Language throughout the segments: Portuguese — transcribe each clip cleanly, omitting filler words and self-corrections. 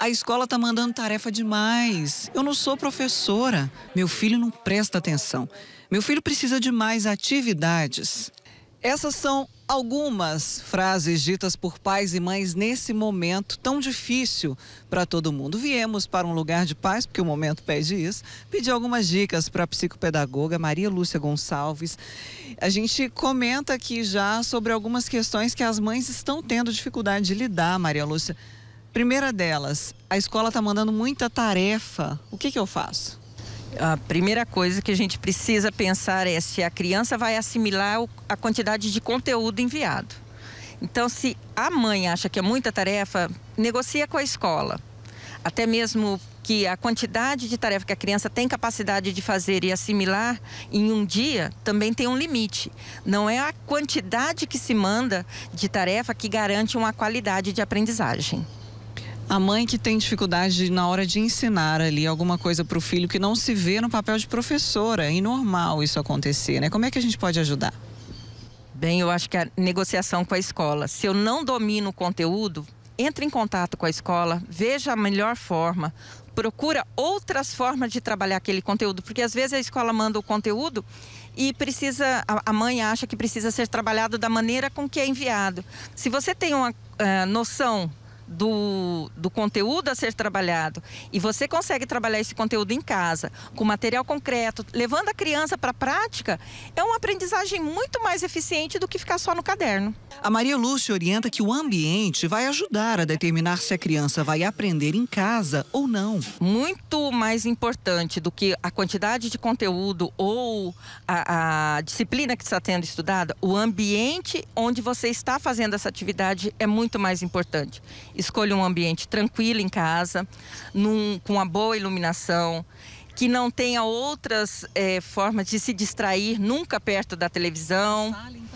A escola tá mandando tarefa demais. Eu não sou professora. Meu filho não presta atenção. Meu filho precisa de mais atividades. Essas são algumas frases ditas por pais e mães nesse momento tão difícil para todo mundo. Viemos para um lugar de paz, porque o momento pede isso, pedir algumas dicas para a psicopedagoga Maria Lúcia Gonçalves. A gente comenta aqui já sobre algumas questões que as mães estão tendo dificuldade de lidar, Maria Lúcia. Primeira delas, a escola está mandando muita tarefa. O que eu faço? A primeira coisa que a gente precisa pensar é se a criança vai assimilar a quantidade de conteúdo enviado. Então, se a mãe acha que é muita tarefa, negocia com a escola. Até mesmo que a quantidade de tarefa que a criança tem capacidade de fazer e assimilar em um dia também tem um limite. Não é a quantidade que se manda de tarefa que garante uma qualidade de aprendizagem. A mãe que tem dificuldade na hora de ensinar ali alguma coisa para o filho que não se vê no papel de professora, é normal isso acontecer, né? Como é que a gente pode ajudar? Bem, eu acho que a negociação com a escola. Se eu não domino o conteúdo, entre em contato com a escola, veja a melhor forma, procura outras formas de trabalhar aquele conteúdo, porque às vezes a escola manda o conteúdo e a mãe acha que precisa ser trabalhado da maneira com que é enviado. Se você tem uma noção do conteúdo a ser trabalhado e você consegue trabalhar esse conteúdo em casa, com material concreto, levando a criança para a prática, é uma aprendizagem muito mais eficiente do que ficar só no caderno. A Maria Lúcia orienta que o ambiente vai ajudar a determinar se a criança vai aprender em casa ou não. Muito mais importante do que a quantidade de conteúdo ou a disciplina que está sendo estudada, o ambiente onde você está fazendo essa atividade é muito mais importante. Escolha um ambiente tranquilo em casa, com uma boa iluminação, que não tenha outras formas de se distrair, nunca perto da televisão.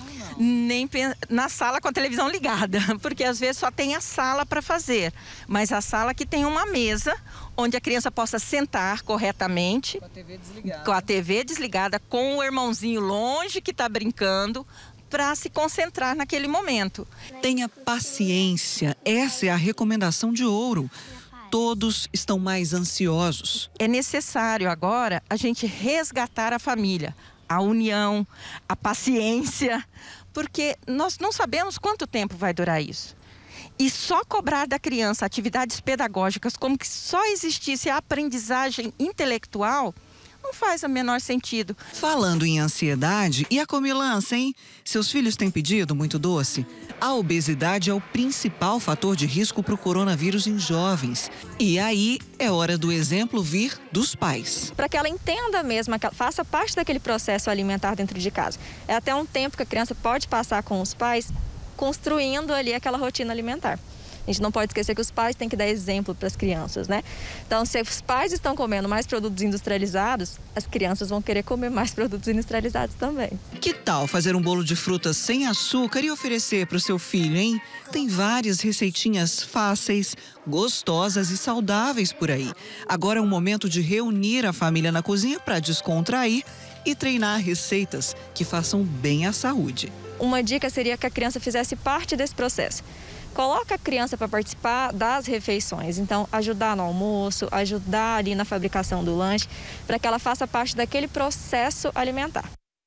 Nem na sala com a televisão ligada, porque às vezes só tem a sala para fazer, mas a sala que tem uma mesa onde a criança possa sentar corretamente, com a TV desligada, com o irmãozinho longe que está brincando, para se concentrar naquele momento. Tenha paciência, essa é a recomendação de ouro. Todos estão mais ansiosos. É necessário agora a gente resgatar a família, a união, a paciência, porque nós não sabemos quanto tempo vai durar isso. E só cobrar da criança atividades pedagógicas como que só existisse a aprendizagem intelectual não faz o menor sentido. Falando em ansiedade, e a comilança, hein? Seus filhos têm pedido muito doce? A obesidade é o principal fator de risco para o coronavírus em jovens. E aí é hora do exemplo vir dos pais. Para que ela entenda mesmo, que ela faça parte daquele processo alimentar dentro de casa. É até um tempo que a criança pode passar com os pais construindo ali aquela rotina alimentar. A gente não pode esquecer que os pais têm que dar exemplo para as crianças, né? Então, se os pais estão comendo mais produtos industrializados, as crianças vão querer comer mais produtos industrializados também. Que tal fazer um bolo de frutas sem açúcar e oferecer para o seu filho, hein? Tem várias receitinhas fáceis, gostosas e saudáveis por aí. Agora é o momento de reunir a família na cozinha para descontrair e treinar receitas que façam bem à saúde. Uma dica seria que a criança fizesse parte desse processo. Coloca a criança para participar das refeições, então ajudar no almoço, ajudar ali na fabricação do lanche, para que ela faça parte daquele processo alimentar.